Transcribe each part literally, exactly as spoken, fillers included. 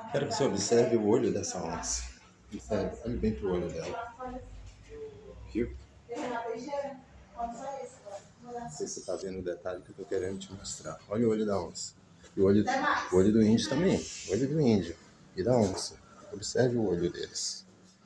Quero que você observe o olho dessa onça. Observe, olhe bem pro olho dela. Viu? Não sei se você está vendo o detalhe que eu estou querendo te mostrar. Olha o olho da onça. E o olho, o olho do índio também. O olho do índio e da onça. Observe o olho deles.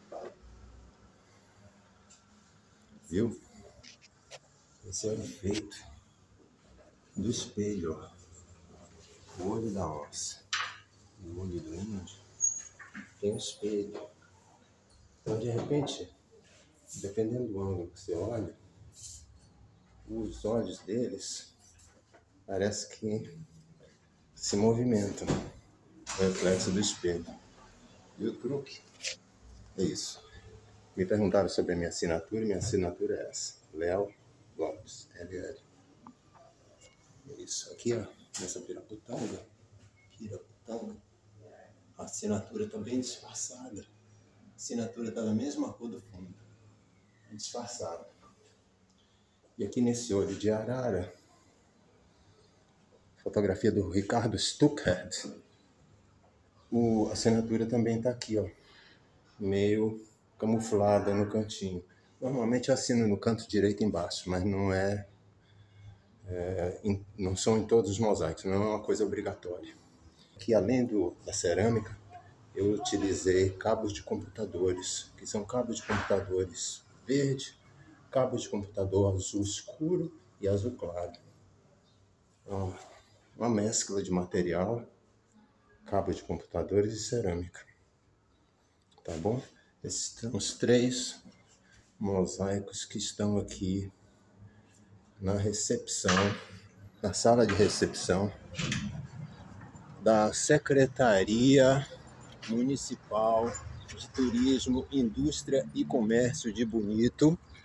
Viu? Esse é o efeito do espelho. Ó. O olho da onça e o olho do índio tem um espelho. Então, de repente, dependendo do ângulo que você olha, os olhos deles parece que se movimentam. O reflexo do espelho. E o truque é isso. Me perguntaram sobre a minha assinatura e minha assinatura é essa. Léo Lopes, L L. É isso. Aqui, ó, nessa piraputanga, piraputanga, a assinatura tá bem disfarçada. A assinatura tá na mesma cor do fundo. Disfarçada. E aqui nesse olho de arara, fotografia do Ricardo Stuckert, o, a assinatura também tá aqui, ó, meio camuflada no cantinho. Normalmente eu assino no canto direito embaixo, mas não é, é em, não são em todos os mosaicos, não é uma coisa obrigatória. Aqui, além do, da cerâmica, eu utilizei cabos de computadores, que são cabos de computadores verde, cabos de computador azul escuro e azul claro. Então, uma mescla de material, cabo de computadores e cerâmica. Tá bom? Esses são os três mosaicos que estão aqui na recepção, na sala de recepção da Secretaria Municipal de Turismo, Indústria e Comércio de Bonito,